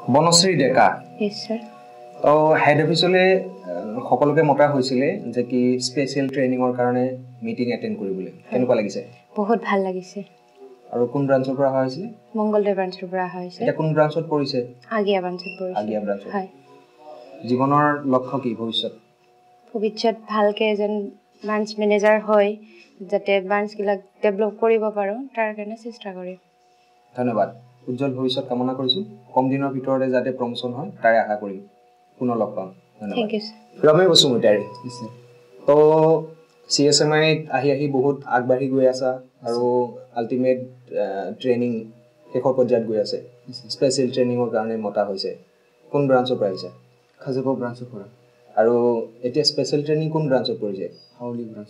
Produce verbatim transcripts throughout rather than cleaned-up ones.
Banashree Deka Yes, sir. তো head অফিচলে সকলোকে মতা হৈছিলে যে কি স্পেশাল ট্ৰেইনিংৰ কাৰণে মিটিং এটেন্ড কৰিবলৈ কেনেকুৱা লাগিছে বহুত ভাল লাগিছে আৰু কোন ব্ৰাঞ্চৰ পৰা আহিছে মংগলদৈ ব্ৰাঞ্চৰ পৰা আহিছে এটা কোন ব্ৰাঞ্চত পৰিছে আগিয়া ব্ৰাঞ্চত পৰিছে আগিয়া ব্ৰাঞ্চত হয় জীৱনৰ লক্ষ্য কি ভৱিষ্যত ভৱিষ্যত ভালকে যেন ব্ৰাঞ্চ মেনেজাৰ হয় যাতে ব্ৰাঞ্চ গিলা ডেভেলপ কৰিব পাৰো তাৰ কাৰণে চেষ্টা কৰিম ধন্যবাদ উজ্জ্বল ভৱিষ্যত কামনা কৰিছো কম দিনৰ ভিতৰতে যাতে প্ৰমোশন হয় তাৰে আশা কৰিম পুনৰ লগ পাম ধন্যবাদ থ্যাংক ইউ ৰমে বসুমতাৰী তো সিএসএমআই আহি আহি বহুত আগবাঢ়ি গৈ আছে আৰু আল্টিমেট ট্ৰেইনিং শেষৰ পৰ্যায়ত গৈ আছে স্পেশাল ট্ৰেইনিংৰ কাৰণে মতা হৈছে কোন ব্ৰাঞ্চৰ পৰা আহিছে খাজুপুৰ ব্ৰাঞ্চৰ পৰা আৰু এতিয়া স্পেশাল ট্ৰেইনিং কোন ব্ৰাঞ্চত পৰিছে হাউলি ব্ৰাঞ্চ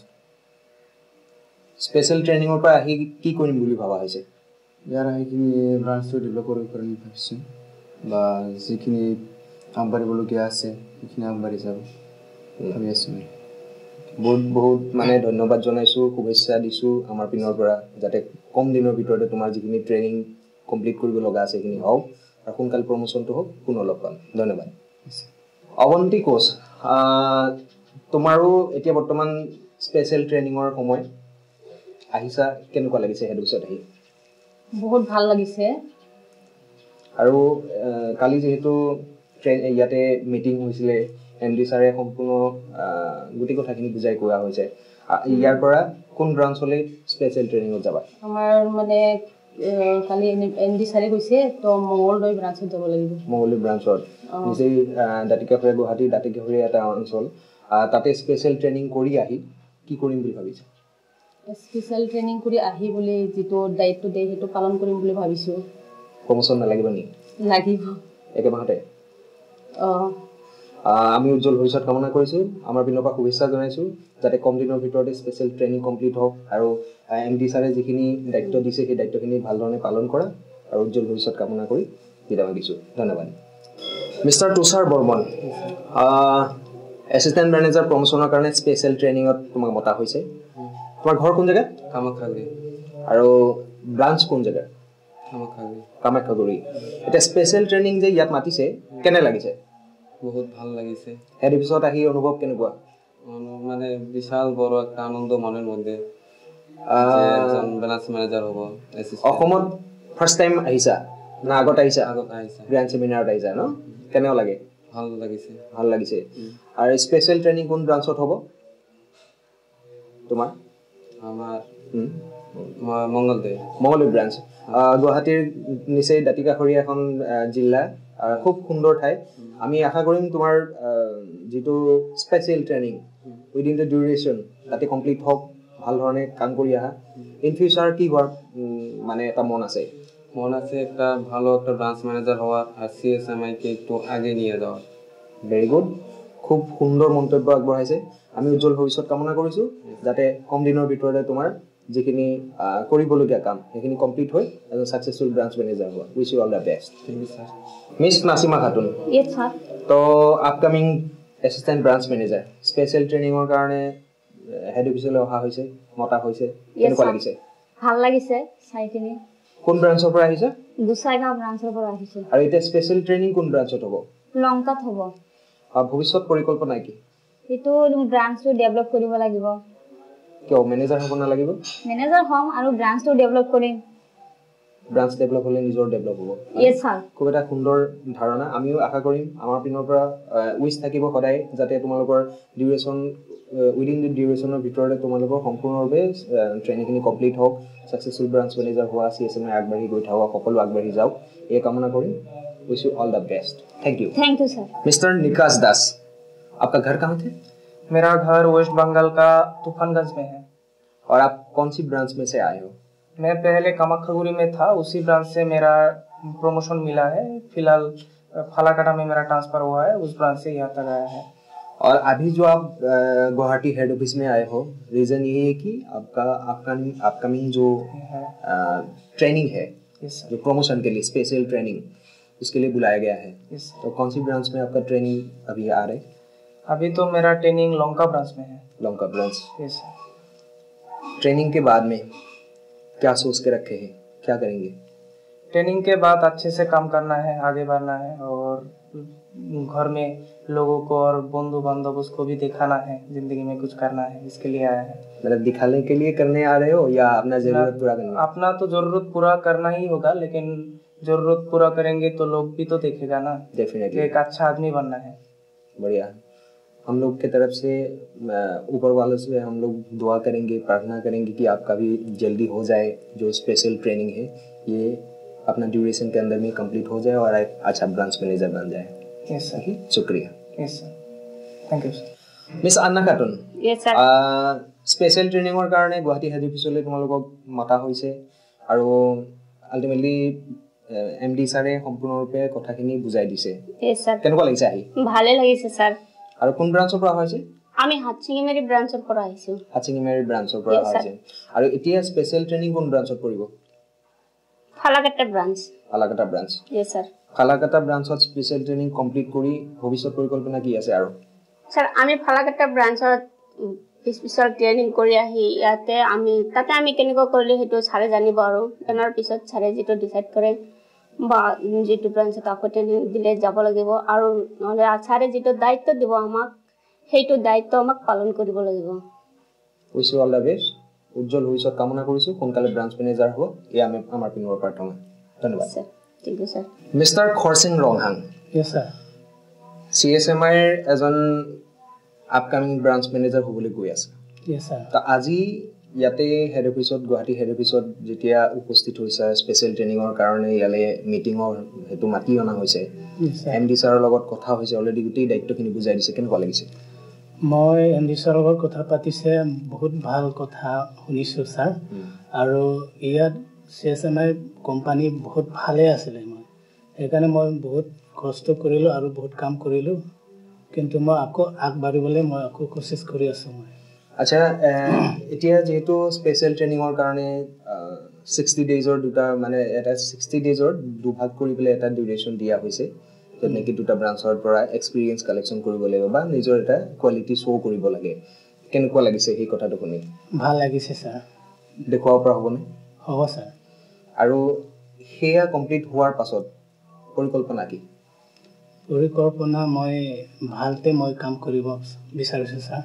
স্পেশাল ট্ৰেইনিংৰ পৰা আহি কি কৰিম বুলি ভাবা হৈছে ইয়াৰ আহিখিনি ব্ৰাঞ্চটো ডেভেলপ কৰিব কাৰণে ভাবিছোঁ বা যিখিনি আগবাঢ়িবলগীয়া আছে সেইখিনি আগবাঢ়ি যাব ভাবি আছোঁ বহুত বহুত মানে ধন্যবাদ জনাইছোঁ শুভেচ্ছা দিছোঁ আমাৰ পিনৰ পৰা যাতে কম দিনৰ ভিতৰতে তোমাৰ যিখিনি ট্ৰেইনিং কমপ্লিট কৰিব লগা আছে সেইখিনি হওক আৰু সোনকাল প্ৰমোশনটো হওক পুনৰ লগ পাম ধন্যবাদ অৱন্তী কোচ তোমাৰো এতিয়া বৰ্তমান স্পেশাল ট্ৰেইনিংৰ সময় আহিছা কেনেকুৱা লাগিছে হেড অফিচত আহি বহুত ভাল লাগিছে আৰু কালি যেহেতু ইয়াতে মিটিং হৈছিলে এমডি ছাৰে সম্পূৰ্ণ গুটি কথাখিনি বুজাই কোৱা হৈছে ইয়াৰ পৰা কোন ব্ৰাঞ্চলৈ স্পেশাল ট্ৰেইনিঙত যাবা আমাৰ মানে কালি এমডি ছাৰে কৈছে তো মংগলদৈ ব্ৰাঞ্চত যাব লাগিব মংগলদৈ ব্ৰাঞ্চত নিজেই দাঁতিকাষৰীয়া গুৱাহাটী দাঁতিকাষৰীয়া এটা অঞ্চল তাতে স্পেশাল ট্ৰেইনিং কৰি আহি কি কৰিম বুলি ভাবিছে স্পেশাল ট্ৰেইনিং কৰি আহি বুলি যিটো দায়িত্ব দিয়ে সেইটো পালন কৰিম বুলি ভাবিছোঁ প্ৰমোশন নালাগিব নি লাগিব একেমাহতে আমি উজ্জ্বল ভৱিষ্যত কামনা কৰিছোঁ আমাৰ পিনৰ পৰা শুভেচ্ছা জনাইছোঁ যাতে কম দিনৰ ভিতৰতে স্পেশাল ট্ৰেইনিং কমপ্লিট হওক আৰু এম ডি ছাৰে যিখিনি দায়িত্ব দিছে সেই দায়িত্বখিনি ভালধৰণে পালন কৰা আৰু উজ্জ্বল ভৱিষ্যত কামনা কৰি বিদায় মাগিছোঁ ধন্যবাদ mister Tushar Barman assistant manager প্ৰমোশ্যনৰ কাৰণে স্পেশাল ট্ৰেইনিঙত তোমাক মতা হৈছে তোমাৰ ঘৰ কোন জেগাত কামাখ্যাগুৰি আৰু ব্ৰাঞ্চ কোন জেগাত কামাখ্যাগুৰি কামাখ্যাগুৰি এতিয়া স্পেশাল ট্ৰেইনিং যে ইয়াত মাতিছে কেনে লাগিছে বহুত ভাল লাগিছে হেড অফিচত আহি অনুভৱ কেনেকুৱা মানে বিশাল বড় একটা আনন্দ মনের মধ্যে একজন ব্রাঞ্চ ম্যানেজার হব অসমত ফার্স্ট টাইম আহিছা না আগত আহিছা আগত আহিছা ব্রাঞ্চ সেমিনাৰত আহিছা ন কেনেও লাগে ভাল লাগিছে ভাল লাগিছে আৰু স্পেশাল ট্ৰেইনিং কোন ব্ৰাঞ্চত হ'ব তোমাৰ আমাৰ মংগলদৈ মংগলদৈ ব্ৰাঞ্চ গুৱাহাটীৰ নিচেই দাঁতিকাষৰীয়া এখন জিলা খুব সুন্দৰ ঠাই আমি আশা কৰিম তোমাৰ যেটো special training within the duration তাতে কমপ্লিট হওক ভাল ধৰণে কাম কৰি আহা ইন ফিউচাৰ কি হোৱাৰ মানে এটা মন আছে মন আছে একটা ভালো একটা ব্রাঞ্চ ম্যানেজার হওয়ার আর সিএসএমআই কে একটু আগে নিয়ে যাওয়ার ভেরি গুড খুব সুন্দৰ মন্তব্য আগবঢ়াইছে আমি উজ্জ্বল ভৱিষ্যত কামনা কৰিছোঁ যাতে কম দিনৰ ভিতৰতে তোমাৰ যিখিনি কৰিবলগীয়া কাম সেইখিনি কমপ্লিট হৈ এজন সাকসেসফুল ব্ৰাঞ্চ মেনেজাৰ হোৱা wish you all the best thank you sir miss Nasima Khatun yes sir তো upcoming assistant branch manager special ট্ৰেইনিঙৰ কাৰণে হেড অফিচলৈ অহা হৈছে মতা হৈছে কেনেকুৱা লাগিছে ভাল লাগিছে চাইকিনি কোন ব্ৰাঞ্চৰ পৰা আহিছে গুসাইগাঁও ব্ৰাঞ্চৰ পৰা আহিছে আৰু এটা স্পেশাল ট্ৰেইনিং কোন ব্ৰাঞ্চত হ'ব লংকাত হ'ব আৰু ভৱিষ্যত পৰিকল্পনা কি এটো ব্ৰাঞ্চটো ডেভেলপ কৰিব লাগিব কিয় মেনেজাৰ হ'ব নালাগিব মেনেজাৰ হ'ম আৰু ব্ৰাঞ্চটো ডেভেলপ কৰিম ব্ৰাঞ্চ ডেভেলপ হ'লে নিজৰ ডেভেলপ হ'ব ইয়েস স্যার খুব এটা সুন্দৰ ধাৰণা আমিও আশা কৰিম আমাৰ পিনৰ পৰা উইশ থাকিব সদায় যাতে তোমালোকৰ ডিউৰেশ্যন উইদিন দ্য ডিউৰেশ্যনৰ ভিতৰতে তোমালোকৰ সম্পূৰ্ণৰূপে ট্ৰেইনিংখিনি কমপ্লিট হওক সাকসেসফুল ব্ৰাঞ্চ মেনেজাৰ হোৱা চিএছএমআই আগবাঢ়ি গৈ থাকক সকলো আগবাঢ়ি যাওক এই কামনা কৰিম wish you all the best thank you thank you sir mister Nikas Das आपका घर कहाँ थे मेरा घर वेस्ट बंगाल का तूफानगंज में है और आप कौन सी ब्रांच में से आए हो मैं पहले कामाख्यागुरी में था उसी ब्रांच से मेरा प्रमोशन मिला है फिलहाल फालाकाटा में मेरा ट्रांसफर हुआ है उस ब्रांच से यहाँ तक आया है और अभी जो आप गुवाहाटी हेड ऑफिस में आए हो रीजन ये है कि आपका आपका अपकमिंग जो ट्रेनिंग है जो प्रमोशन के लिए स्पेशल ट्रेनिंग उसके लिए बुलाया गया है तो कौन सी ब्रांच में आपका ट्रेनिंग अभी आ रहा है अभी तो मेरा ट्रेनिंग लंका ब्रांच में है लंका ब्रांच यस ट्रेनिंग के बाद में क्या सोच के रखे हैं क्या करेंगे ट्रेनिंग के बाद अच्छे से काम करना है, आगे बढ़ना है और घर में लोगों को और बंधु बांधव उसको भी दिखाना है, जिंदगी में कुछ करना है, इसके लिए आया है। मतलब दिखाने के लिए करने आ रहे हो या अपना जरूरत पूरा करने? अपना तो जरूरत पूरा करना ही होगा, लेकिन जरूरत पूरा करेंगे तो लोग भी तो देखेगा ना। डेफिनेटली एक अच्छा आदमी बनना है। बढ़िया। हम लोग के तरफ से ऊपर वालों से हम लोग दुआ करेंगे, प्रार्थना करेंगे कि आपका भी जल्दी हो जाए जो स्पेशल ट्रेनिंग है ये अपना ड्यूरेशन के अंदर में कंप्लीट हो जाए और एक अच्छा ब्रांच मैनेजर बन जाए। Yes sir. शुक्रिया। Yes sir, thank you sir. Miss Anna Khatun, Yes, sir. Special ট্ৰেইনিঙৰ কাৰণে গুৱাহাটী হেড অফিচলৈ তোমালোকক মতা হৈছে আৰু আল্টিমেটলি এম ডি ছাৰে সম্পূৰ্ণৰূপে কথাখিনি বুজাই দিছে। Yes, sir. কেনেকুৱা লাগিছে আহি? ভালে লাগিছে স্যার। আৰু কোন ব্ৰাঞ্চৰ পৰা হৈছে? আমি হাতচিঙিমাৰী ব্ৰাঞ্চৰ পৰা আহিছো। হাতচিঙিমাৰী ব্ৰাঞ্চৰ পৰা Yes, sir. হৈছে। আৰু এতিয়া স্পেচিয়েল ট্ৰেইনিং কোন ব্ৰাঞ্চত পৰিব? Falakata branch. Falakata branch. Yes, sir. Falakata ব্ৰাঞ্চত স্পেচিয়েল ট্ৰেইনিং কমপ্লিট কৰি ভৱিষ্যত পৰিকল্পনা কি আছে আৰু? স্যার আমি ফালাকাটা ব্ৰাঞ্চত স্পেচিয়েল ট্ৰেইনিং কৰি আহি ইয়াতে আমি তাতে আমি কেনেকৈ কৰিলে সেইটো ছাৰে জানিব আৰু জনাৰ পিছত ছাৰে যিটো ডিচাইড কৰে বা যিটো ব্ৰাঞ্চত আকৌ ট্ৰেইনিং দিলে যাব লাগিব আৰু নহ'লে ছাৰে যিটো দায়িত্ব দিব আমাক সেইটো দায়িত্ব আমাক পালন কৰিব লাগিব। Wish you all the best. উজ্জ্বল ভৱিষ্যত কামনা কৰিছোঁ। সোনকালে ব্ৰাঞ্চ মেনেজাৰ হ'ব, এয়া আমি আমাৰ পিনৰ প্ৰাৰ্থনা। ধন্যবাদ। স্যার ঠিক আছে sir. Mister Kharsing Ronghang, yes sir. C S M আইৰ এজন আপকামিং ব্ৰাঞ্চ মেনেজাৰ হ'বলৈ গৈ আছে। Yes sir. তো আজি ইয়াতে হেড অফিচত গুৱাহাটী হেড অফিচত যেতিয়া উপস্থিত হৈছে স্পেচিয়েল ট্ৰেইনিঙৰ কাৰণে ইয়ালৈ মিটিঙৰ সেইটো মাতি অনা হৈছে, এম ডি ছাৰৰ লগত কথা হৈছে, অলৰেডি গোটেই দায়িত্বখিনি বুজাই দিছে, কেনেকুৱা লাগিছে? মই এম ডি ছাৰৰ লগত কথা পাতিছে, বহুত ভাল কথা শুনিছোঁ ছাৰ। আৰু ইয়াত C S M I company বহুত ভালে আছিলে, মই সেইকাৰণে মই বহুত কষ্ট কৰিলোঁ আৰু বহুত কাম কৰিলোঁ, কিন্তু মই আকৌ আগবাঢ়িবলৈ মই আকৌ কোচিছ কৰি আছোঁ। মই আচ্ছা, এতিয়া যিহেতু স্পেচিয়েল ট্ৰেইনিঙৰ কাৰণে ছিক্সটি ডেইজৰ দুটা মানে এটা ছিক্সটি ডেইজৰ দুভাগ কৰি পেলাই এটা ডিউৰেশ্যন দিয়া হৈছে, য'ত নেকি দুটা ব্ৰাঞ্চৰ পৰা এক্সপিৰিয়েঞ্চ কালেকশ্যন কৰিব লাগিব বা নিজৰ এটা কোৱালিটি শ্ব' কৰিব লাগে। কেনেকুৱা লাগিছে সেই কথাটো শুনি? ভাল লাগিছে ছাৰ। দেখুৱাব পৰা হ'বনে? হ'ব ছাৰ। আৰু সেয়া কমপ্লিট হোৱাৰ পাছত পৰিকল্পনা কি? পৰিকল্পনা মই ভালতে মই কাম কৰিব বিচাৰিছোঁ ছাৰ।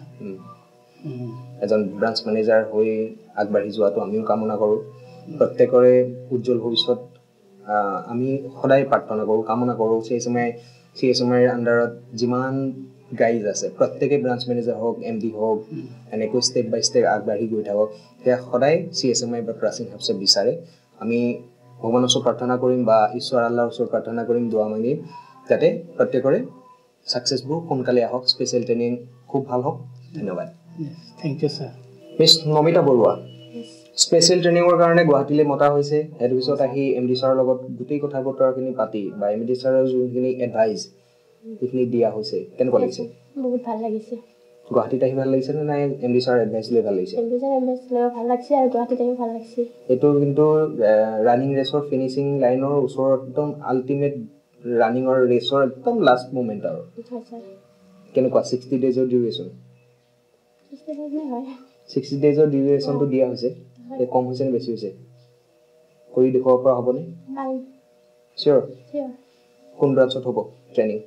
এজন ব্ৰাঞ্চ মেনেজাৰ হৈ আগবাঢ়ি যোৱাটো আমিও কামনা কৰোঁ। প্ৰত্যেকৰে উজ্জ্বল ভৱিষ্যত আমি সদায় প্ৰাৰ্থনা কৰোঁ, কামনা কৰোঁ। C S M I C S M আইৰ আণ্ডাৰত যিমান গাইজ আছে প্ৰত্যেকে ব্ৰাঞ্চ মেনেজাৰ হওক, এম ডি হওক, এনেকৈ ষ্টেপ বাই ষ্টেপ আগবাঢ়ি গৈ থাকক, সেয়া সদায় চি এছ এম আই বা প্ৰাচীন হাবছে বিচাৰে। আমি ভগৱানৰ ওচৰত প্ৰাৰ্থনা কৰিম বা ঈশ্বৰ আল্লাহৰ ওচৰত প্ৰাৰ্থনা কৰিম, দোৱা মাগিম যাতে প্ৰত্যেকৰে ছাকচেছবোৰ সোনকালে আহক, স্পেচিয়েল ট্ৰেইনিং খুব ভাল হওক। ধন্যবাদ। Thank you sir. Miss Namita Baruah, special ট্ৰেইনিঙৰ কাৰণে গুৱাহাটীলৈ মতা হৈছে। হেড অফিচত আহি এম ডি ছাৰৰ লগত গোটেই কথা বতৰাখিনি পাতি বা এম ডি ছাৰৰ যোনখিনি এডভাইচ সেইখিনি দিয়া হৈছে, কেনেকুৱা লাগিছে? বহুত ভাল লাগিছে। গুৱাহাটীত আহি ভাল লাগিছে নে নাই এম ডি ছাৰৰ এডভাইচ লৈ ভাল লাগিছে? এম ডি ছাৰৰ এডভাইচ লৈ ভাল লাগিছে আৰু গুৱাহাটীত আহি ভাল লাগিছে। এইটো কিন্তু ৰানিং ৰেচৰ ফিনিচিং লাইনৰ ওচৰত একদম আল্টিমেট ৰানিঙৰ ৰেচৰ একদম লাষ্ট মুমেণ্ট আৰু কেনেকুৱা ছিক্সটি ডেজৰ ডিউৰেশ্যন? ছিক্সটি ডেজৰ ডিউৰেশ্যনটো দিয়া হৈছে, কম হৈছে নে বেছি হৈছে? কৰি দেখুৱাব পৰা হ'বনে? চিয়'ৰ? কোন ব্ৰাঞ্চত হ'ব ট্ৰেইনিং?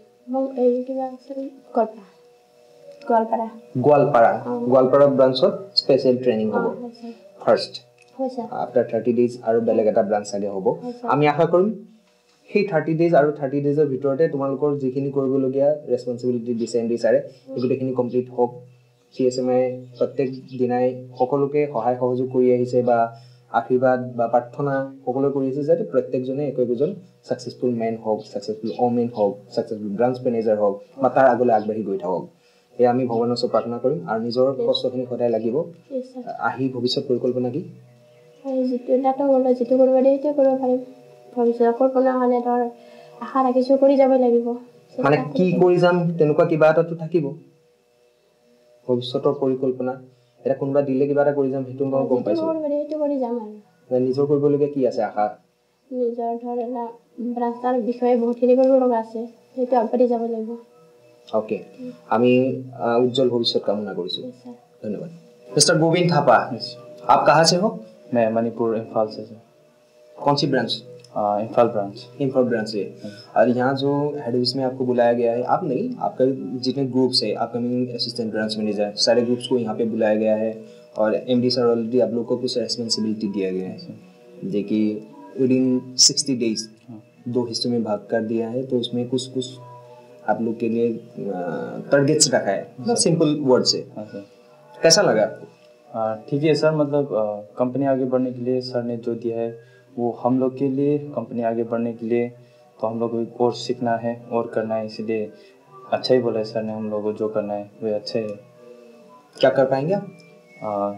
গোৱালপাৰা। গোৱালপাৰা গোৱালপাৰা ব্ৰাঞ্চত স্পেচিয়েল ট্ৰেইনিং হ'ব ফাৰ্ষ্ট আফটাৰ থাৰ্টি ডেইজ, আৰু বেলেগ এটা ব্ৰাঞ্চ চাগে হ'ব। আমি আশা কৰিম সেই থাৰ্টি ডেইজ আৰু থাৰ্টি ডেইজৰ ভিতৰতে তোমালোকৰ যিখিনি কৰিবলগীয়া ৰেচপনচিবিলিটি দিছে এম ডি ছাৰে এই গোটেইখিনি কমপ্লিট হওক। চি এছ এম আই প্ৰত্যেক দিনাই সকলোকে সহায় সহযোগ কৰি আহিছে বা আশীৰ্বাদ বা প্ৰাৰ্থনা সকলোৱে কৰি আহিছে যাতে প্ৰত্যেকজনে একো একোজন ছাকচেছফুল মেন হওক, ছাকচেছফুল অমেন হওক, ছাকচেছফুল ব্ৰাঞ্চ মেনেজাৰ হওক বা তাৰ আগলৈ আগবাঢ়ি গৈ থাকক। এয়া আমি ভগৱানৰ ওচৰত প্ৰাৰ্থনা কৰিম আৰু নিজৰ কষ্টখিনি সদায় লাগিব। আহি ভৱিষ্যত পৰিকল্পনা কি? যিটো ডাটা গ'লে যিটো কৰিব দিয়ে সেইটোৱে কৰিব পাৰিম। ভৱিষ্যতৰ কল্পনা হ'লে ধৰ আশা ৰাখিছোঁ কৰি যাব লাগিব। মানে কি কৰি যাম তেনেকুৱা কিবা এটাতো থাকিব ভৱিষ্যতৰ পৰিকল্পনা। এটা কোনোবা দিলে কিবা এটা কৰি যাম সেইটো মই গম পাইছোঁ। সেইটো কৰি যাম আৰু নিজৰ কৰিবলগীয়া কি আছে আশা? নিজৰ ধৰ ৰাস্তাৰ বিষয়ে বহুতখিনি কৰিব লগা আছে, সেইটো আগবাঢ়ি যাব লাগিব। ओके আমি उज्जवल भविष्य कामना करिसु। धन्यवाद। मिस्टर गोविंद थापा, आप कहाँ से हो? मैं मणिपुर इम्फाल से। कौन सी branch? Imphal branch Imphal branch से। और यहाँ जो हेड ऑफिस में आपको बुलाया गया है, आप नहीं, आपका जितने ग्रुप्स है, अपकमिंग असिस्टेंट ब्रांच मैनेजर, सारे ग्रुप्स को यहाँ पे बुलाया गया है और एमडी सर ऑलरेडी आप लोग को कुछ रेस्पॉन्सिबिलिटी दिया गया है, जो कि विद इन सिक्सटी डेज दो हिस्सों में भाग कर दिया है। तो उसमें कुछ कुछ आप लोग के लिए टारगेट्स रखा है, सिंपल वर्ड से। कैसा लगा आपको? ठीक है सर, मतलब कंपनी आगे बढ़ने के लिए सर ने जो दिया है वो हम लोग के लिए, कंपनी आगे बढ़ने के लिए तो हम लोग को कोर्स सीखना है और करना है, इसलिए अच्छा ही बोला है सर ने। हम लोग को जो करना है वो अच्छा है। क्या कर पाएंगे आप? आ,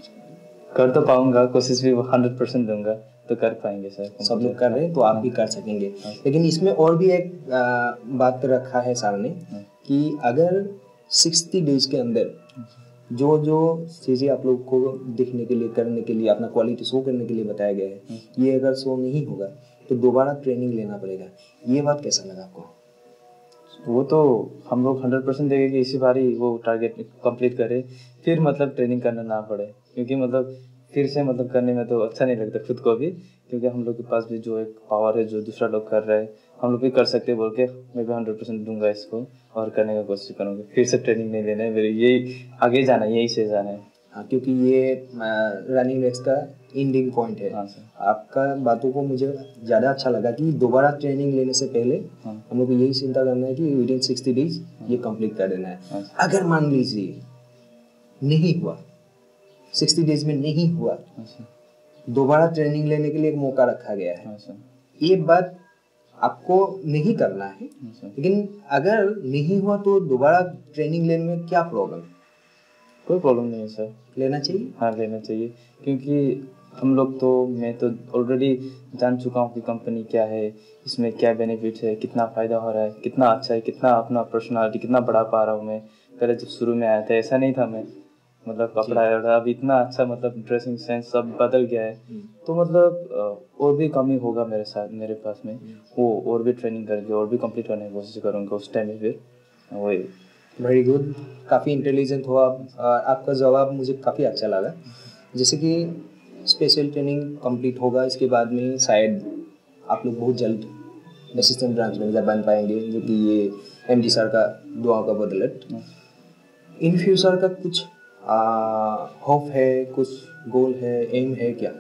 कर तो पाऊंगा, कोशिश भी हंड्रेड परसेंट दूंगा, तो कर पाएंगे सर। सब लोग कर रहे हैं तो आप भी कर सकेंगे। लेकिन इसमें और भी एक आ, बात रखा है सर ने कि अगर सिक्सटी डेज के अंदर जो जो चीज़ें आप लोग को दिखने के लिए, करने के लिए, अपना क्वालिटी शो करने के लिए बताया गया है, ये अगर शो नहीं होगा तो दोबारा ट्रेनिंग लेना पड़ेगा। ये बात कैसा लगा आपको? वो तो हम लोग हंड्रेड परसेंट देंगे कि इसी बार ही वो टारगेट कंप्लीट करे, फिर मतलब ट्रेनिंग करना ना पड़े, क्योंकि मतलब फिर से मतलब करने में तो अच्छा नहीं लगता खुद को भी, क्योंकि हम लोग के पास भी जो एक पावर है जो दूसरा लोग कर रहे हैं हम लोग भी कर सकते हैं बोल के मैं भी हंड्रेड परसेंट दूंगा इसको और करने का कोशिश करूँगा। फिर से ट्रेनिंग नहीं लेना है, मेरे यही आगे जाना है, यही से जाना है। हाँ, क्योंकि ये रनिंग रेस का एंडिंग पॉइंट है। हाँ सर, आपका बातों को मुझे ज़्यादा अच्छा लगा कि दोबारा ट्रेनिंग लेने से पहले हाँ, हम लोग को यही चिंता करना है कि विद इन सिक्सटी डेज ये कंप्लीट कर देना है। हाँ, अगर मान लीजिए नहीं हुआ, सिक्सटी डेज में नहीं हुआ, हाँ, दोबारा ट्रेनिंग लेने के लिए एक मौका रखा गया है। हाँ, सर, ये बात आपको नहीं करना है, हाँ, सर। लेकिन अगर नहीं हुआ तो दोबारा ट्रेनिंग लेने में क्या प्रॉब्लम? कोई प्रॉब्लम नहीं है सर, लेना चाहिए। हाँ लेना चाहिए, क्योंकि हम लोग तो, मैं तो ऑलरेडी जान चुका हूँ कि कंपनी क्या है, इसमें क्या बेनिफिट है, कितना फ़ायदा हो रहा है, कितना अच्छा है, कितना अपना पर्सनालिटी कितना बढ़ा पा रहा हूँ मैं। पहले जब शुरू में आया था ऐसा नहीं था मैं, मतलब कपड़ा वगैरह अब इतना अच्छा, मतलब ड्रेसिंग सेंस सब बदल गया है। तो मतलब और भी कमी होगा मेरे साथ, मेरे पास में, वो और भी ट्रेनिंग करके और भी कंप्लीट करने की कोशिश करूँगा उस टाइम में। फिर वही वेरी गुड, काफ़ी इंटेलिजेंट हो आप। आपका जवाब मुझे काफ़ी अच्छा लगा। जैसे कि स्पेशल ट्रेनिंग कंप्लीट होगा, इसके बाद में शायद आप लोग बहुत जल्द असिस्टेंट ब्रांच मैनेजर बन पाएंगे, जो कि ये एमडी सर का दुआओं का बदौलत। इन फ्यूचर का कुछ होप है, कुछ गोल है, एम है क्या?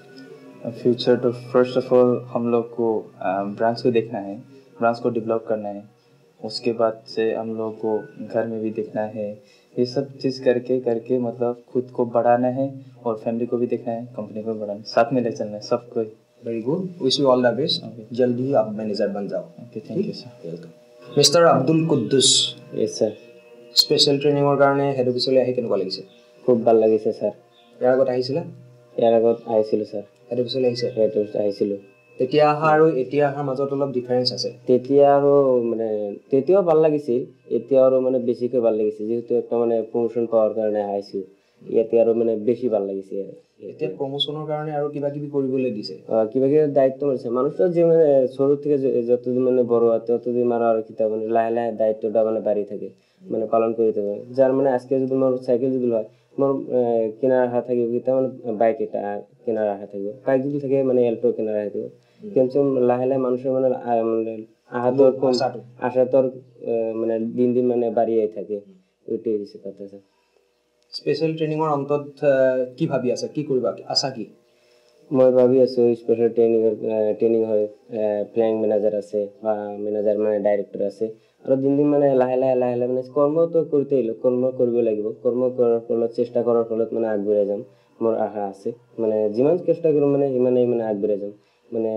फ्यूचर तो फर्स्ट ऑफ ऑल हम लोग को ब्रांच को देखना है, ब्रांच को डेवलप करना है, उसके बाद से हम लोग को घर में भी देखना है। ये सब चीज़ करके करके मतलब खुद को बढ़ाना है और फैमिली को भी देखना है, कंपनी को बढ़ाना है, साथ में ले चलना है सबको। Very good, wish you all the best. जल्दी ही आप मैनेजर बन जाओ। Okay, thank you sir. Welcome. Mister Abdul Kuddus. Yes sir. Special ট্ৰেইনিঙৰ কাৰণে হেড অফিচলৈ আহি কেনেকুৱা লাগিছে? খুব ভাল লাগিছে ছাৰ। ইয়াৰ আগত আহিছিলা? ইয়াৰ আগত আহিছিলোঁ ছাৰ। হেড অফিচলৈ আহিছে? হেড অফিচ আহিছিলোঁ। তেতিয়া অহা আৰু এতিয়া অহাৰ মাজত অলপ ডিফাৰেঞ্চ আছে? তেতিয়া আৰু মানে তেতিয়াও ভাল লাগিছিল, এতিয়া আৰু মানে বেছিকৈ ভাল লাগিছে, যিহেতু একটা মানে প্ৰমোশ্যন পোৱাৰ কাৰণে আহিছোঁ, ইয়াতে আৰু মানে বেছি ভাল লাগিছে। এতিয়া প্ৰমোশ্যনৰ কাৰণে আৰু কিবা কিবি কৰিবলৈ দিছে? কিবা কিবি দায়িত্ব মাৰিছে। মানুহটো যে মানে সৰু থেকে যতদিন মানে বড় হয় ততদিন আৰু আৰু কিতাপ মানে লাহে লাহে দায়িত্বটা মানে বাঢ়ি থাকে, মানে পালন কৰি থাকে। যাৰ মানে আজকে যদি মোৰ চাইকেল যদি হয়, মোৰ কিনাৰ আশা থাকিব, কিতাপ মানে বাইক এটা কিনাৰ আশা থাকিব, বাইক যদি থাকে মানে এল্টো কিনাৰ আশা থাকিব। কিন্তু লাহে লাহে মানুহৰ মানে আশাটোৰ আশাটোৰ মানে দিন দিন মানে বাঢ়ি আহি থাকে। এইটোৱে হৈছে কথা ছাৰ। স্পেচিয়েল ট্ৰেইনিঙৰ অন্তত কি ভাবি আছে, কি কৰিবা, আশা কি? মই ভাবি আছোঁ স্পেচিয়েল ট্ৰেইনিঙৰ ট্ৰেইনিং হয়, ফ্লাইং মেনেজাৰ আছে বা মেনেজাৰ মানে ডাইৰেক্টৰ আছে, আৰু দিন দিন মানে লাহে লাহে লাহে লাহে মানে কৰ্মটো কৰিতে আহিলোঁ, কৰ্ম কৰিব লাগিব। কৰ্ম কৰাৰ ফলত, চেষ্টা কৰাৰ ফলত মানে আগবঢ়াই যাম, মোৰ আশা আছে। মানে যিমান চেষ্টা কৰোঁ মানে সিমানেই মানে আগবঢ়াই যাম। মানে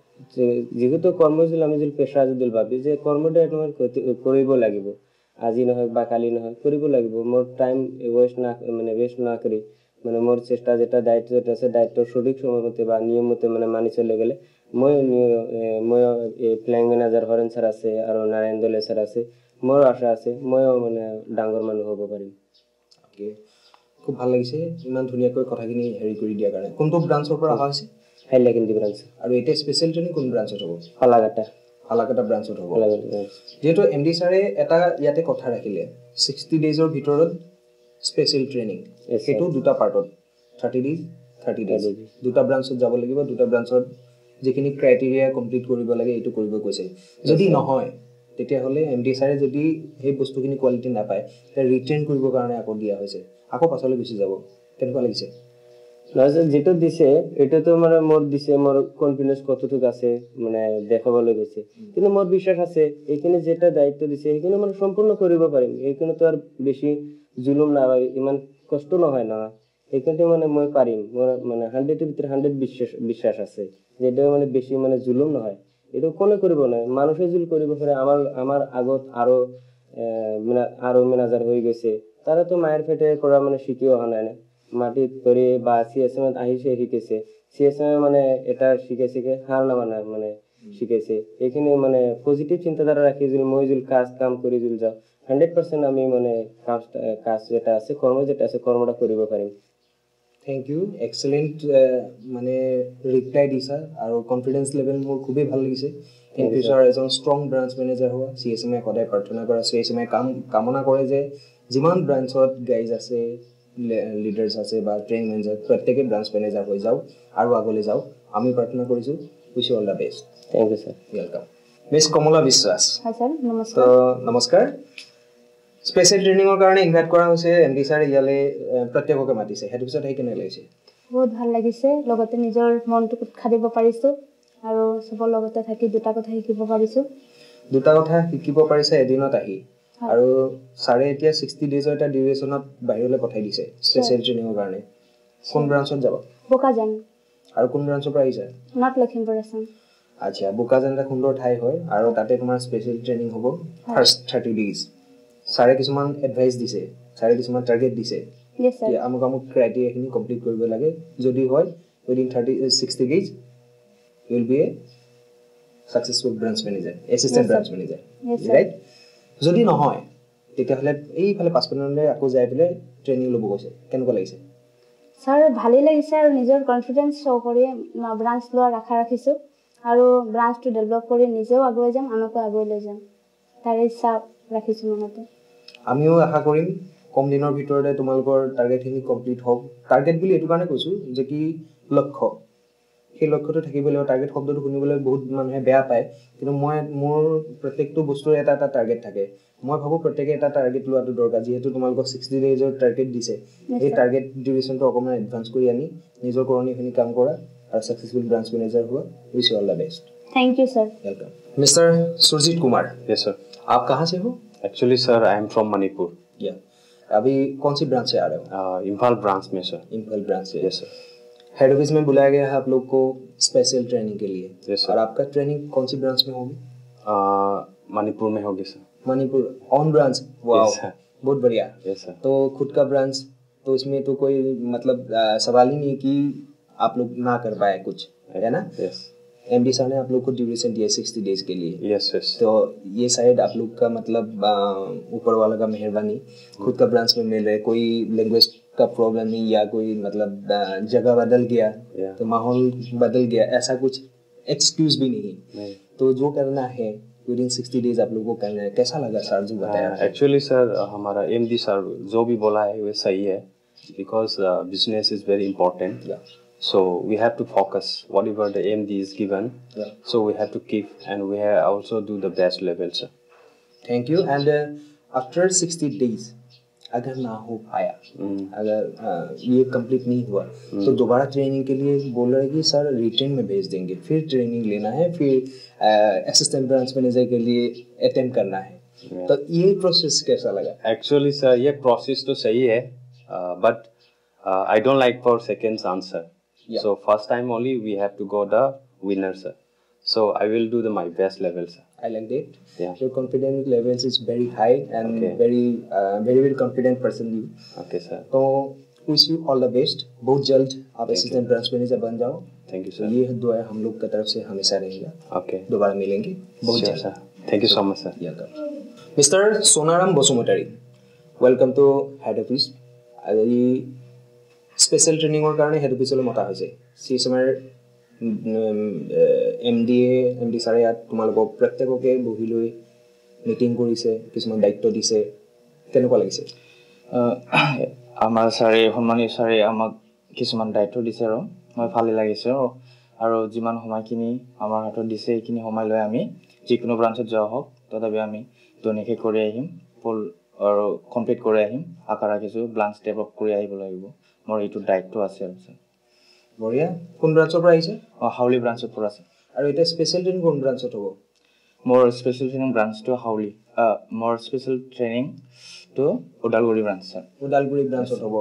যিহেতু কৰ্ম যদি আমি যদি পেচা যদি ভাবি যে কৰ্মটো তোমাৰ কৰিব লাগিব, আজি নহয় বা কালি নহয়, কৰিব লাগিব। মোৰ টাইম ৱেষ্ট না মানে ৱেষ্ট না কৰি মানে মোৰ চেষ্টা যেটা দায়িত্ব যেটা আছে, দায়িত্ব সঠিক সময়মতে বা নিয়মমতে মানে মানি চলে গ'লে মই মই ফ্লাইং মেনেজাৰ হৰেণ ছাৰ আছে আৰু নাৰায়ণ দলে ছাৰ আছে, মোৰ আশা আছে ময়ো মানে ডাঙৰ মানুহ হ'ব পাৰিম। অ'কে, খুব ভাল লাগিছে ইমান ধুনীয়াকৈ কথাখিনি হেৰি কৰি দিয়াৰ কাৰণে। কোনটো ব্ৰাঞ্চৰ পৰা অহা হৈছে? হাইলাকান্দি ব্ৰাঞ্চ। আৰু এতিয়া স্পেচিয়েল ট্ৰেইনিং কোন ব্ৰাঞ্চত হ'ব? ফালাকাটা। ফালাকাটা ব্ৰাঞ্চত হ'ব। যিহেতু এম ডি ছাৰে এটা ইয়াতে কথা ৰাখিলে, ছিক্সটি ডেইজৰ ভিতৰত স্পেচিয়েল ট্ৰেইনিং, সেইটো দুটা পাৰ্টত, থাৰ্টি ডেইজ থাৰ্টি ডেইজ দুটা ব্ৰাঞ্চত যাব লাগিব, দুটা ব্ৰাঞ্চত যিখিনি ক্ৰাইটেৰিয়া কমপ্লিট কৰিব লাগে এইটো কৰিব কৈছে যদি নহয় তেতিয়াহ'লে এমডি ছাৰে যদি সেই বস্তুখিনি কোৱালিটি নাপায় তে ৰিটেইন কৰিবৰ কাৰণে আকৌ দিয়া হৈছে আকৌ পাছলৈ গুচি যাব কেনেকুৱা লাগিছে নহয় যেটো দিছে এটাতো মানে মোৰ দিছে মোৰ কনফিডেন্স কতটুক আছে মানে দেখাবলৈ গৈছে কিন্তু মোৰ বিশ্বাস আছে এইখিনি যেটা দায়িত্ব দিছে সেইখিনি মানে সম্পূৰ্ণ কৰিব পাৰিম এইখিনি তো আৰু বেছি জুলুম না ইমান কষ্ট নহয় না এইখিনি মানে মই পাৰিম মোৰ মানে হাণ্ড্ৰেড এর ভিতরে হাণ্ড্ৰেড বিশ্বাস বিশ্বাস আছে যেটা মানে বেছি মানে জুলুম নহয় এটো কোনে কৰিব না মানুহে জুল কৰিব পাৰে আমাৰ আমাৰ আগত আৰু মানে আৰু ম্যানেজাৰ হৈ গৈছে তারা তো মায়ের পেটে কৰা মানে শিকিও অহা নাই না মাটিত পৰি বা সিএসএম ত আহিছে শিকিছে সিএসএম মানে এটা শিকে শিকে হার না মানে মানে শিকিছে এইখিনি মানে পজিটিভ চিন্তাধাৰা ৰাখি যদি মই যদি কাজ কাম কৰি যদি যাও হাণ্ড্ৰেড পাৰ্চেণ্ট আমি মানে কাজ কাজ যেটা আছে কৰ্ম যেটা আছে কৰ্মটা কৰিব পাৰিম থ্যাংক ইউ এক্সেলেন্ট মানে ৰিপ্লাই দিছা আৰু কনফিডেন্স লেভেল মোৰ খুবেই ভাল লাগিছে ইন ফিউচাৰ এজন ষ্ট্ৰং ব্ৰাঞ্চ মেনেজাৰ হোৱা সিএসএম এ সদায় প্ৰাৰ্থনা কৰা সিএসএম এ কাম কামনা কৰে যে যিমান ব্ৰাঞ্চত গাইজ আছে লিডাৰ্স আছে বা ট্ৰেইনিং মেনেজাৰ প্ৰত্যেককে ব্ৰাঞ্চ মেনেজাৰ হৈ যাও আৰু আগলৈ যাও আমি প্ৰাৰ্থনা কৰিছো wish you all the best thank you sir welcome miss Kamala Biswas হয় স্যার নমস্কাৰ তো নমস্কাৰ স্পেশাল ট্ৰেইনিংৰ কাৰণে ইনভাইট কৰা হৈছে এমডি ছাৰ ইয়ালে প্ৰত্যেককে মাতিছে হেতু পিছত হেই কেনে লাগিছে বহুত ভাল লাগিছে লগতে নিজৰ মনটো উৎসাহ দিব পাৰিছো আৰু সবৰ লগতে থাকি দুটা কথা শিকিব পাৰিছো দুটা কথা শিকিব পাৰিছে এদিনত আহি আৰু ছাৰে এতিয়া ষাঠি ডেজৰ এটা ডিউৰেচনত বাহিৰলৈ পঠাই দিছে স্পেশাল ট্ৰেইনিংৰ কাৰণে কোন ব্ৰাঞ্চত যাব বোকাজান আৰু কোন ব্ৰাঞ্চৰ পৰা আহিছে নট লখিমপুৰ আছাম আচ্ছা বোকাজান এটা সুন্দৰ ঠাই হয় আৰু তাতে তোমাৰ স্পেশাল ট্ৰেইনিং হ'ব ফাৰ্ষ্ট থাৰ্টি ডেজ ছাৰে কিছুমান এডভাইস দিছে ছাৰে কিছুমান টাৰ্গেট দিছে yes sir যে আমক আমক ক্ৰাইটেৰিয়াখিনি কমপ্লিট কৰিব লাগে যদি হয় within thirty sixty days you will be a successful branch manager assistant branch manager right যদি নহয় তেতিয়াহ'লে এইফালে পাঁচপন্নলৈ আকৌ যাই পেলাই ট্ৰেইনিং ল'ব গৈছে কেনেকুৱা লাগিছে স্যাৰ ভালেই লাগিছে আৰু নিজৰ কনফিডেন্স শ্ব' কৰি ব্ৰাঞ্চ লোৱাৰ আশা ৰাখিছো আৰু ব্ৰাঞ্চটো ডেভেলপ কৰি নিজেও আগুৱাই যাম আনকো আগুৱাই লৈ যাম তাৰে ইচ্ছা ৰাখিছো মনতে আমিও আশা কৰিম কম দিনৰ ভিতৰতে তোমালোকৰ টাৰ্গেটখিনি কমপ্লিট হওক টাৰ্গেট বুলি এইটো কাৰণে কৈছো যে কি লক্ষ্য সেই লক্ষ্যটো থাকিবলৈ টাৰ্গেট শব্দটো শুনিবলৈ বহুত মানুহে বেয়া পায় কিন্তু মই মোৰ প্ৰত্যেকটো বস্তুৰ এটা এটা টাৰ্গেট থাকে মই ভাবো প্ৰত্যেকে এটা টাৰ্গেট লোৱাটো দৰকাৰ যেহেতু তোমালোকৰ ষাঠি ডেজৰ টাৰ্গেট দিছে এই টাৰ্গেট ডিউৰেচনটো অকমান এডভান্স কৰি আনি নিজৰ কৰণীয়খিনি কাম কৰা আৰু সাকসেসফুল ব্ৰাঞ্চ মেনেজাৰ হোৱা wish you all the best thank you sir welcome mister Surjeet Kumar yes sir आप कहाँ से हो actually sir I am from Manipur या अभी कौन सी ब्रांच से आ रहे हो इम्फाल ब्रांच में सर इम्फाल ब्रांच से यस सर हेड ऑफिस में बुलाया गया है आप लोग को स्पेशल ट्रेनिंग के लिए yes, और आपका ट्रेनिंग कौन सी ब्रांच में होगी मणिपुर में होगी sir Manipur on branch wow yes, बहुत बढ़िया yes, sir. तो खुद का ब्रांच तो इसमें तो कोई मतलब आ, सवाल ही नहीं कि आप लोग ना कर पाए कुछ है ना yes. एमडी सर ने आप लोग को ड्यूरेशन दिया सिक्सटी डेज के लिए yes, yes. तो ये शायद आप लोग का मतलब ऊपर वाला का मेहरबानी खुद का ब्रांच में मिल रहे कोई लैंग्वेज का प्रॉब्लम नहीं या कोई मतलब जगह बदल गया yeah. तो माहौल बदल गया ऐसा कुछ एक्सक्यूज भी नहीं नहीं. तो जो करना है विद इन सिक्सटी डेज आप लोगों को करना है कैसा लगा सर जो बताया एक्चुअली सर हमारा एमडी सर जो भी बोला है वो सही है because business is very important so we have to focus whatever the M D is given yeah. so we have to keep and we have also do the best level sir thank you and uh, after sixty days अगर ना हो पाया mm. अगर uh, ये complete नहीं हुआ mm. तो दोबारा ट्रेनिंग के लिए बोल रहे कि सर रिटर्न में भेज देंगे फिर ट्रेनिंग लेना है फिर असिस्टेंट ब्रांच मैनेजर के लिए अटेम्प्ट करना है yeah. तो ये प्रोसेस कैसा लगा एक्चुअली सर ये प्रोसेस तो सही है but I don't like for second chance sir Yeah. So first time only we have to go the winner sir. So I will do the my best level sir. I like that. Yeah. Your confidence levels is very high and Okay. very uh, very very confident person you. Okay sir. तो wish you all the best. बहुत जल्द आप assistant branch manager बन जाओ. Thank you तो sir. ये दुआ हम लोग की तरफ से हमेशा रहेगा. Okay. दोबारा मिलेंगे बहुत Sure, जल्द. sir. Thank you so much sir. Welcome. Mister Sonaram Basumatary. Welcome to head office. আজি স্পেশাল ট্ৰেইনিংৰ কাৰণে হেড অফিচলৈ মতা হৈছে সিএসএমৰ এমডি এমডি ছাৰে ইয়াত তোমালোকক প্ৰত্যেককে বহি লৈ মিটিং কৰিছে কিছুমান দায়িত্ব দিছে কেনেকুৱা লাগিছে আমাৰ ছাৰে সন্মানীয় ছাৰে আমাক কিছুমান দায়িত্ব দিছে আৰু মই ভালে লাগিছে আৰু আৰু যিমান সময়খিনি আমাৰ হাতত দিছে এইখিনি সময় লৈ আমি যিকোনো ব্ৰাঞ্চত যোৱা হওক তথাপি আমি ধুনীয়াকৈ কৰি আহিম ফুল আৰু কমপ্লিট কৰি আহিম আশা ৰাখিছোঁ ব্ৰাঞ্চ ডেভেলপ কৰি আহিব লাগিব মোৰ এইটো দায়িত্ব আছে আৰু ছাৰ বঢ়িয়া কোন ব্ৰাঞ্চৰ পৰা আহিছে অঁ হাউলি ব্ৰাঞ্চৰ পৰা আছে আৰু এতিয়া স্পেচিয়েল ট্ৰেইনিং কোন ব্ৰাঞ্চত হ'ব মোৰ স্পেচিয়েল ট্ৰেইনিং ব্ৰাঞ্চটো হাউলি মোৰ স্পেচিয়েল ট্ৰেইনিংটো ওদালগুৰি ব্ৰাঞ্চ ছাৰ ওদালগুৰি ব্ৰাঞ্চত হ'ব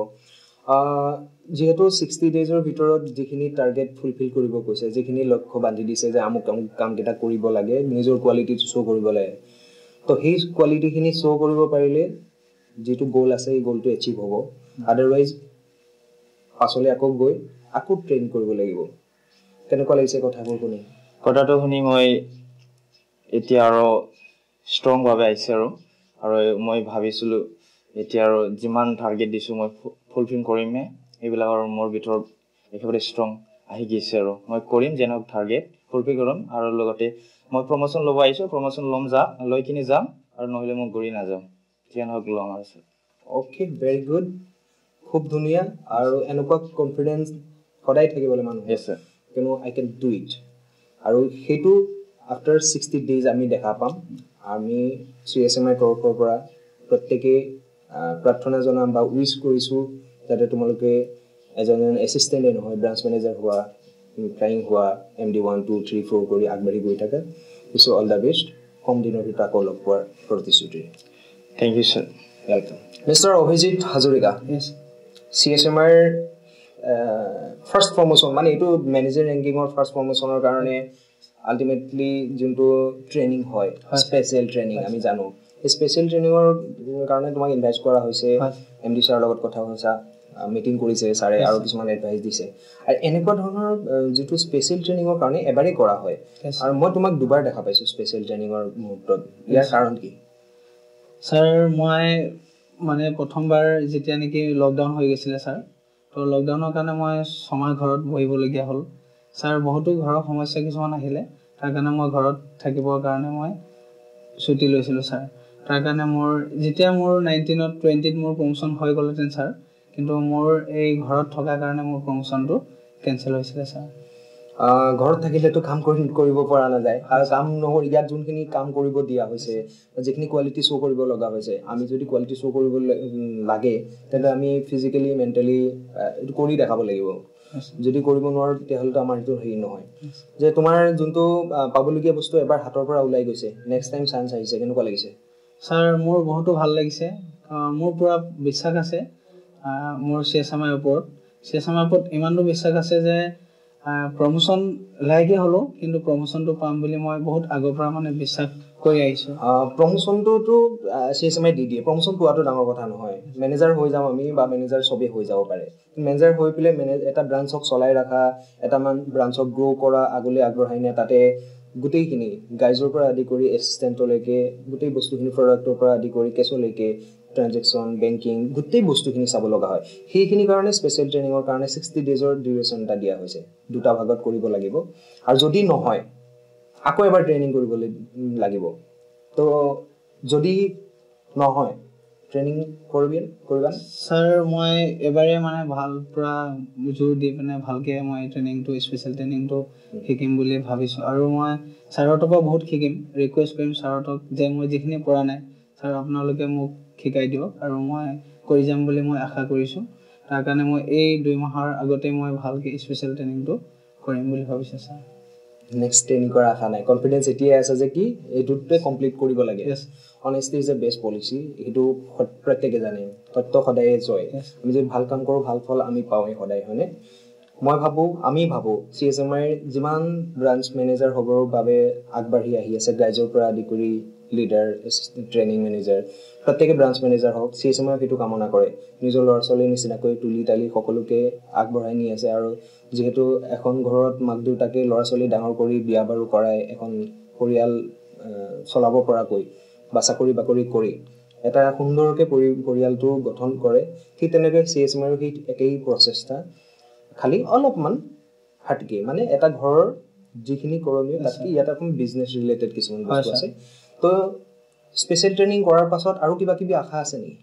যিহেতু ছিক্সটি ডেইজৰ ভিতৰত যিখিনি টাৰ্গেট ফুলফিল কৰিব কৈছে যিখিনি লক্ষ্য বান্ধি দিছে যে আমুক আমুক কামকেইটা কৰিব লাগে নিজৰ কোৱালিটিটো শ্ব' কৰিব লাগে তো সেই কোৱালিটিখিনি শ্ব' কৰিব পাৰিলে যিটো গ'ল আছে এই গ'লটো এচিভ হ'ব আদাৰৱাইজ পাছলৈ আকৌ গৈ আকৌ ট্ৰেইন কৰিব লাগিব কেনেকুৱা লাগিছে কথাবোৰ শুনি কথাটো শুনি মই এতিয়া আৰু ষ্ট্ৰংভাৱে আহিছে আৰু আৰু মই ভাবিছিলোঁ এতিয়া আৰু যিমান টাৰ্গেট দিছোঁ মই ফুলফিল কৰিমে এইবিলাক আৰু মোৰ ভিতৰত একেবাৰে ষ্ট্ৰং আহি গৈছে আৰু মই কৰিম যেনে হওক টাৰ্গেট ফুলফিল কৰিম আৰু লগতে মই প্ৰমোশ্যন ল'ব আহিছোঁ প্ৰমোশ্যন ল'ম যাম লৈ কিনি যাম আৰু নহ'লে মই ঘূৰি নাযাম যেনে হওক ল'ম আৰু ছাৰ অ'কে ভেৰি গুড খুব ধুনীয়া আৰু এনেকুৱা কনফিডেঞ্চ সদায় থাকিবলৈ মানুহ য়েছ ছাৰ কিয়নো আই কেন ডু ইট আৰু সেইটো আফটাৰ ছিক্সটি ডেইজ আমি দেখা পাম আমি চি এছ এম আই তৰফৰ পৰা প্ৰত্যেকেই প্ৰাৰ্থনা জনাম বা উইচ কৰিছোঁ যাতে তোমালোকে এজন এছিষ্টেণ্টে নহয় ব্ৰাঞ্চ মেনেজাৰ হোৱা ফ্লাইং হোৱা M D one two three four কৰি আগবাঢ়ি গৈ থাকে উইচ অল দ্য বেষ্ট কম দিনৰ ভিতৰত আকৌ লগ পোৱাৰ প্ৰতিশ্ৰুতি thank you sir welcome mister Abhijit Hazarika C S M আইৰ ফাৰ্ষ্ট প্ৰমোশ্যন মানে এইটো মেনেজাৰ ৰেংকিঙৰ ফাৰ্ষ্ট প্ৰমোশ্যনৰ কাৰণে আল্টিমেটলি যোনটো ট্ৰেইনিং হয় স্পেচিয়েল ট্ৰেইনিং আমি জানো এই স্পেচিয়েল ট্ৰেইনিঙৰ কাৰণে তোমাক ইনভাইট কৰা হৈছে এম ডি ছাৰৰ লগত কথা কৈছা মিটিং কৰিছে ছাৰে আৰু কিছুমান এডভাইচ দিছে আৰু এনেকুৱা ধৰণৰ যিটো স্পেচিয়েল ট্ৰেইনিঙৰ কাৰণে এবাৰেই কৰা হয় আৰু মই তোমাক দুবাৰ দেখা পাইছোঁ স্পেচিয়েল ট্ৰেইনিঙৰ মুহূৰ্তত ইয়াৰ কাৰণ কি ছাৰ মই মানে প্ৰথমবাৰ যেতিয়া নেকি লকডাউন হৈ গৈছিলে ছাৰ তো লকডাউনৰ কাৰণে মই ছমাহ ঘৰত বহিবলগীয়া হ'ল ছাৰ বহুতো ঘৰৰ সমস্যা কিছুমান আহিলে তাৰ কাৰণে মই ঘৰত থাকিবৰ কাৰণে মই ছুটি লৈছিলোঁ ছাৰ তাৰ কাৰণে মোৰ যেতিয়া মোৰ নাইনটিনত টুৱেণ্টিত মোৰ প্ৰমোশ্যন হৈ গ'লহেঁতেন ছাৰ কিন্তু মোৰ এই ঘৰত থকাৰ কাৰণে মোৰ প্ৰমোশ্যনটো কেঞ্চেল হৈছিলে ছাৰ ঘৰত থাকিলেতো কাম কৰিব পৰা নাযায় আৰু কাম নহ'ল ইয়াত যোনখিনি কাম কৰিব দিয়া হৈছে যিখিনি কোৱালিটি শ্ব' কৰিব লগা হৈছে আমি যদি কোৱালিটি শ্ব' কৰিব লাগে তেন্তে আমি ফিজিকেলি মেণ্টেলি এইটো কৰি দেখাব লাগিব যদি কৰিব নোৱাৰোঁ তেতিয়াহ'লেতো আমাৰ সেইটো হেৰি নহয় যে তোমাৰ যোনটো পাবলগীয়া বস্তু এবাৰ হাতৰ পৰা ওলাই গৈছে নেক্সট টাইম চান্স আহিছে কেনেকুৱা লাগিছে ছাৰ মোৰ বহুতো ভাল লাগিছে মোৰ পূৰা বিশ্বাস আছে মোৰ চি এছ এম আইৰ ওপৰত চি এছ এম আইৰ ওপৰত ইমানটো বিশ্বাস আছে যে প্ৰমোশ্যন লাহেকৈ হ'লেও কিন্তু প্ৰমোশ্যনটো পাম বুলি মই বহুত আগৰ পৰা মানে বিশ্বাস কৰি আহিছোঁ প্ৰমোশ্যনটোতো চি এছ এম আই দি দিয়ে প্ৰমোশ্যন পোৱাটো ডাঙৰ কথা নহয় মেনেজাৰ হৈ যাওঁ আমি বা মেনেজাৰ চবেই হৈ যাব পাৰে মেনেজাৰ হৈ পেলাই মেনেজ এটা ব্ৰাঞ্চক চলাই ৰখা এটামান ব্ৰাঞ্চক গ্ৰ' কৰা আগলৈ আগবঢ়াই নিয়া তাতে গোটেইখিনি গাইজৰ পৰা আদি কৰি এছিষ্টেণ্টলৈকে গোটেই বস্তুখিনি প্ৰডাক্টৰ পৰা আদি কৰি কেছলৈকে ট্ৰানজেকশ্যন বেংকিং গোটেই বস্তুখিনি চাব লগা হয় সেইখিনি কাৰণে স্পেচিয়েল ট্ৰেইনিঙৰ কাৰণে ছিক্সটি ডেইজৰ ডিউৰেশ্যন এটা দিয়া হৈছে দুটা ভাগত কৰিব লাগিব আৰু যদি নহয় আকৌ এবাৰ ট্ৰেইনিং কৰিবলৈ লাগিব তো যদি নহয় ট্ৰেইনিং কৰিবি কৰিবা ছাৰ মই এবাৰে মানে ভাল পূৰা জোৰ দি পিনে ভালকৈ মই ট্ৰেইনিংটো স্পেচিয়েল ট্ৰেইনিংটো শিকিম বুলি ভাবিছোঁ আৰু মই ছাৰহঁতৰ পৰা বহুত শিকিম ৰিকুৱেষ্ট কৰিম ছাৰহঁতক যে মই যিখিনি পৰা নাই ছাৰ আপোনালোকে মোক শিকাই দিয়ক আৰু মই কৰি যাম বুলি মই আশা কৰিছোঁ তাৰ কাৰণে মই এই দুই মাহৰ আগতে মই ভালকৈ স্পেচিয়েল ট্ৰেইনিংটো কৰিম বুলি ভাবিছোঁ ছাৰ নেক্সট ট্ৰেইনিং কৰাৰ আশা নাই কনফিডেঞ্চ এতিয়াই আছে যে কি এইটোতে কমপ্লিট কৰিব লাগে honesty is a best policy এইটো প্ৰত্যেকে জানে সত্য সদায়ে জয় আমি যদি ভাল কাম কৰোঁ ভাল ফল আমি পাওঁৱেই সদায় হয়নে মই ভাবোঁ আমি ভাবোঁ চি এছ এম আইৰ যিমান ব্ৰাঞ্চ মেনেজাৰ হ'বৰ বাবে আগবাঢ়ি আহি আছে গাইজৰ পৰা আদি কৰি লিডাৰ ট্ৰেইনিং মেনেজাৰ প্ৰত্যেকে ব্ৰাঞ্চ মেনেজাৰ হওক চি এছ এম আই সেইটো কামনা কৰে নিজৰ ল'ৰা ছোৱালীৰ নিচিনাকৈ তুলি তালি সকলোকে আগবঢ়াই নি আছে আৰু যিহেতু এখন ঘৰত মাক দেউতাকে ল'ৰা ছোৱালী ডাঙৰ কৰি বিয়া বাৰু কৰাই এখন পৰিয়াল চলাব পৰাকৈ বা চাকৰি বাকৰি কৰি এটা সুন্দৰকৈ পৰি পৰিয়ালটো গঠন কৰে ঠিক তেনেকৈ চি এছ এম আইৰো সেই একেই প্ৰচেষ্টা খালি অলপমান হাটকে মানে এটা ঘৰৰ যিখিনি কৰণীয় তাতকৈ ইয়াত এখন বিজনেছ ৰিলেটেড কিছুমান বস্তু আছে তো স্পেচিয়েল ট্ৰেইনিং কৰাৰ পাছত আৰু কিবা কিবি আশা আছে নেকি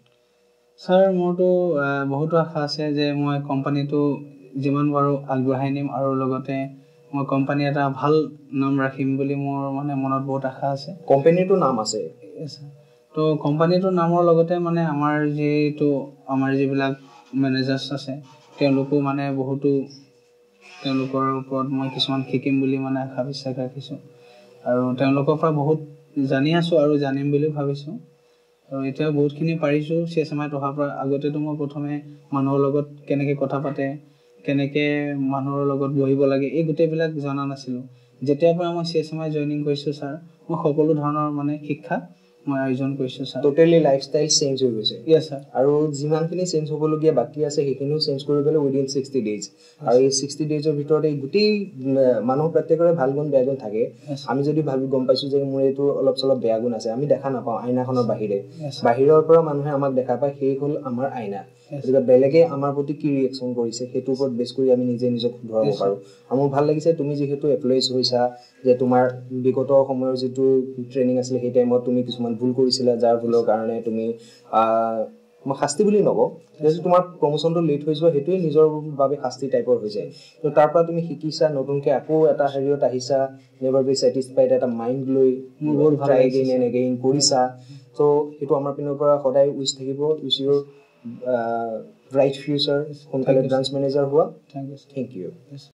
ছাৰ মোৰতো বহুতো আশা আছে যে মই কোম্পানীটো যিমান পাৰোঁ আগবঢ়াই নিম আৰু লগতে মই কোম্পানী এটা ভাল নাম ৰাখিম বুলি মোৰ মানে মনত বহুত আশা আছে কোম্পানীটো নাম আছে তো কোম্পানীটোৰ নামৰ লগতে মানে আমাৰ যিটো আমাৰ যিবিলাক মেনেজাৰ্ছ আছে তেওঁলোকো মানে বহুতো তেওঁলোকৰ ওপৰত মই কিছুমান শিকিম বুলি মানে আশা বিশ্বাস ৰাখিছোঁ আৰু তেওঁলোকৰ পৰা বহুত জানি আছোঁ আৰু জানিম বুলি ভাবিছোঁ আৰু এতিয়া বহুতখিনি পাৰিছোঁ চি এছ এম আইত অহাৰ পৰা আগতেতো মই প্ৰথমে মানুহৰ লগত কেনেকৈ কথা পাতে কেনেকৈ মানুহৰ লগত বহিব লাগে এই গোটেইবিলাক জনা নাছিলোঁ যেতিয়াৰ পৰা মই C S M I joining কৰিছোঁ ছাৰ মই সকলো ধৰণৰ মানে শিক্ষা মই আয়োজন কৰিছোঁ ছাৰ টোটেলি লাইফষ্টাইল চেঞ্জ হৈ গৈছে ইয়েছ ছাৰ আৰু যিমানখিনি চেঞ্জ হ'বলগীয়া বাকী আছে সেইখিনিও চেঞ্জ কৰিবলৈ উইদিন ছিক্সটি ডেইজ আৰু এই ছিক্সটি ডেইজৰ ভিতৰত এই গোটেই মানুহ প্ৰত্যেকৰে ভাল গুণ বেয়া গুণ থাকে আমি যদি ভাবি গম পাইছোঁ যে মোৰ এইটো অলপ চলপ বেয়া গুণ আছে আমি দেখা নাপাওঁ আইনাখনৰ বাহিৰে বাহিৰৰ পৰা মানুহে আমাক দেখা পায় সেই হ'ল আমাৰ আইনা গতিকে বেলেগে আমাৰ প্ৰতি কি ৰিয়েকশ্যন কৰিছে সেইটোৰ ওপৰত বেছ কৰি আমি নিজে নিজক শুধৰাব পাৰোঁ আৰু মোৰ ভাল লাগিছে তুমি যিহেতু এপ্লয়িজ হৈছা যে তোমাৰ বিগত সময়ৰ যিটো ট্ৰেইনিং আছিলে সেই টাইমত তুমি কিছুমান ভুল কৰিছিলা যাৰ ভুলৰ কাৰণে তুমি মই শাস্তি বুলি নকওঁ যদি তোমাৰ প্ৰমোশ্যনটো লেট হৈ যোৱা সেইটোৱে নিজৰ বাবে শাস্তি টাইপৰ হৈ যায় তো তাৰ পৰা তুমি শিকিছা নতুনকৈ আকৌ এটা হেৰিয়ত আহিছা নেভাৰ বি ছেটিছফাইড এটা মাইণ্ড লৈ বহুত ট্ৰাই এগেইন এণ্ড এগেইন কৰিছা তো সেইটো আমাৰ পিনৰ পৰা সদায় উইচ থাকিব উইচ ইউৰ ব্ৰাইট ফিউচাৰ সোনকালে ব্ৰাঞ্চ মেনেজাৰ হোৱা থেংক ইউ থেংক ইউ